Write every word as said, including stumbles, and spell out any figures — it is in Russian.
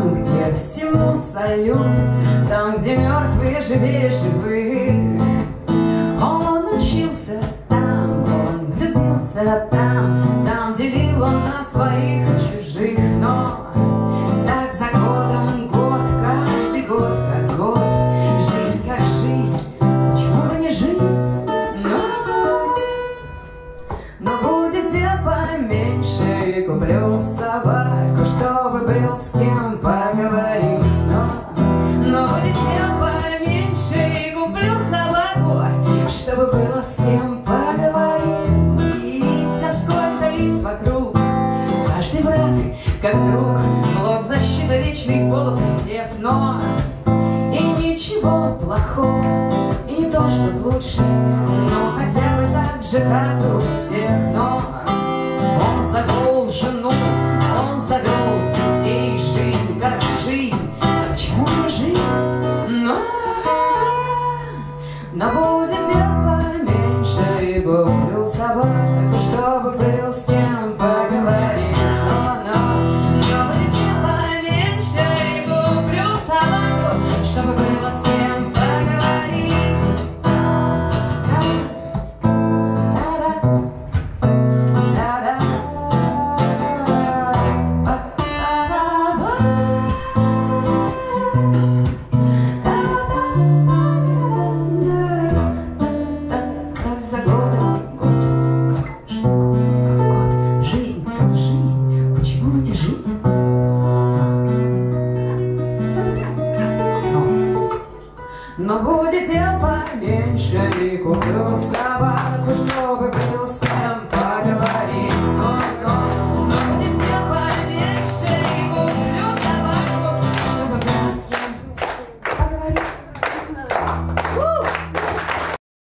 Там, где всему салют, там, где мертвые живее живых. Он учился там, он влюбился там, там делил он на своих и чужих. Но так за годом год, каждый год как год, жизнь как жизнь, почему бы не жить? Но, но будет дел поменьше, и куплю собаку, чтобы был с кем поговорить. Но, но будет дел поменьше, и куплю собаку, чтобы было с кем поговорить. А сколько лиц вокруг, каждый враг как друг, блок защиты вечный полуприсев. Но и ничего плохого, и не то, что лучше, но хотя бы так же, как у всех. Но он завел жену, он завел детей, жизнь как жизнь, а почему не жить? Но, но будет дел поменьше, и куплю собаку, чтобы был с кем поговорить. Но, но, но будет дел поменьше, и куплю собаку, чтобы было с кем поговорить. За годом год, как год, жизнь как жизнь, почему бы не жить? Но, но будет дел поменьше, и куплю собаку, что